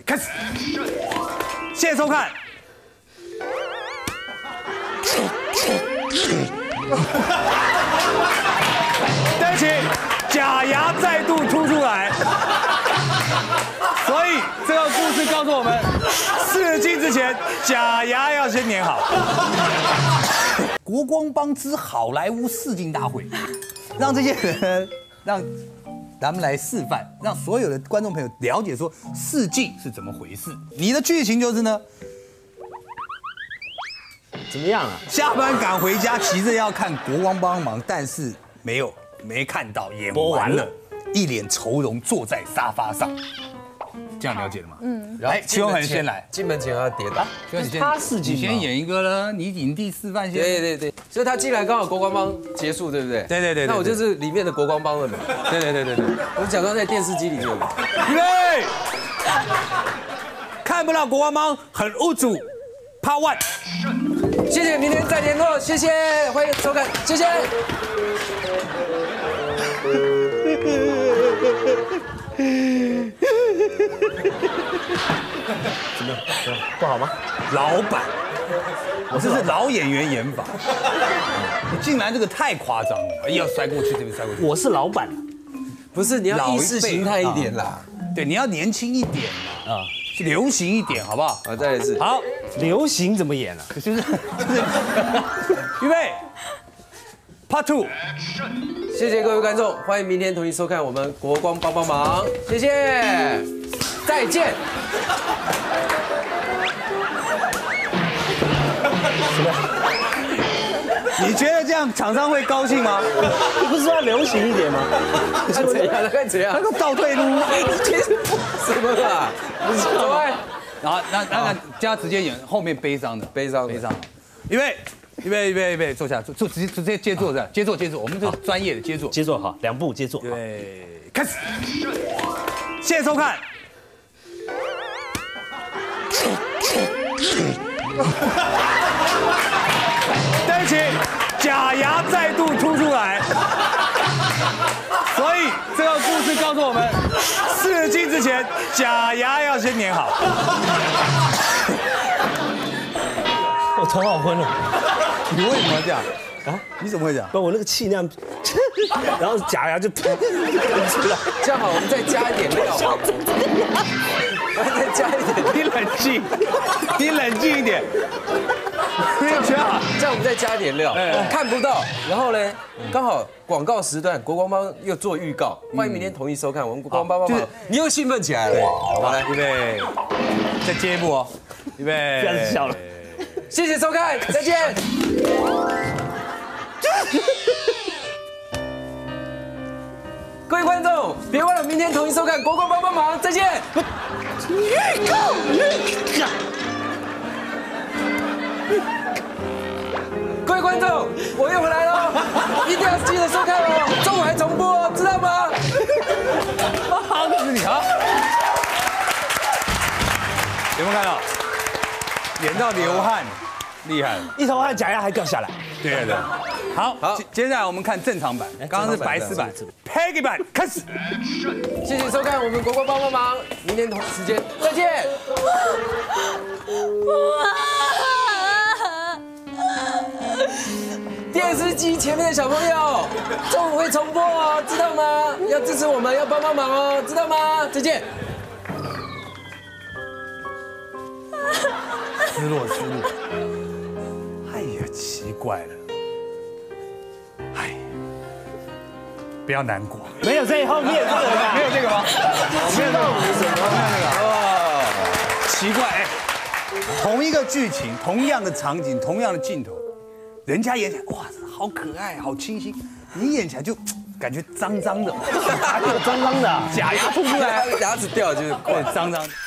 开始，谢谢收看。对不起，假牙再度凸出来，所以这个故事告诉我们，试镜之前假牙要先粘好。国光帮之好莱坞试镜大会，让这些人让咱们来示范，让所有的观众朋友了解说试镜是怎么回事。你的剧情就是呢， 怎么样啊？ 下班赶回家，急着要看《国光帮忙》，但是没看到，演完了，一脸愁容坐在沙发上。这样了解了吗？嗯。来，齐永恒先来。 进门前要跌倒。 他试镜， 你先演一个了，你影帝示范先。 对，所以他进来刚好国光帮结束，对不对？ 对。 那我就是里面的国光帮了嘛。 对。 我假装在电视机里面。 预备，看不到国光帮很无助 ，Part One。 谢谢，明天再联络，谢谢，欢迎收看，谢谢。 怎么样？不好吗？ 老板，我这是老演员演法。你进来这个太夸张了，要摔过去这边摔过去。 我是老板， 不是你要意识形态一点啦。 对，你要年轻一点嘛，流行一点，好不好？ 好，再来一次。 好， 流行怎么演啊？ 就是，预备 ，Part Two。 谢谢各位观众，欢迎明天同一收看我们国光帮帮忙，谢谢，再见。 你觉得这样厂商会高兴吗？ 你不是说要流行一点吗？ 看怎样？看怎样？ 那个倒退路， 什么啊？不是对。 然后那加直接演后面悲伤的， 悲伤。 预备，坐下，直接接坐着，接坐，我们是专业的接坐， 接坐好，2步接坐。 对，开始，谢谢收看。对不起，假牙再度凸出来，所以这个故事告诉我们，试镜之前假牙要先粘好。 我头好昏了。 你为什么这样啊？你怎么会这样？ 不，我那个气那样，然后假牙就出来。 这样好，我们再加一点料。再加一点， 你冷静一点。 这样我们再加一点料，看不到。然后呢，刚好广告时段，国光帮又做预告，欢迎明天同一收看我们国光帮帮忙。你又兴奋起来了，好吧？来， 预备，再接一步哦，预备， 不要笑了。 谢谢收看，再见。各位观众，别忘了明天同一收看《国光帮帮忙》，再见。预告。各位观众，我又回来了，一定要记得收看哦，中午还重播哦，知道吗？ 好，是你啊！有没有看到？演到流汗，厉害了， 一头汗，假牙还掉下来。 对。好，接下来我们看正常版，刚刚是白丝版 ，Peggy 版开始。 谢谢收看我们国光帮帮忙，明天同时间再见。电视机前面的小朋友，中午会重播哦，知道吗？要支持我们，要帮帮忙哦，知道吗？再见。 失落。哎呀，奇怪了。哎，不要难过。 没有这后面这个吧？ 没有这个吗？没有这个。哦，奇怪，哎，同一个剧情，同样的场景，同样的镜头，人家演起来哇，好可爱，好清新，你演起来就感觉脏脏的， 哪有脏脏的？ 假牙凸出来， 牙齿掉就是对，脏脏的。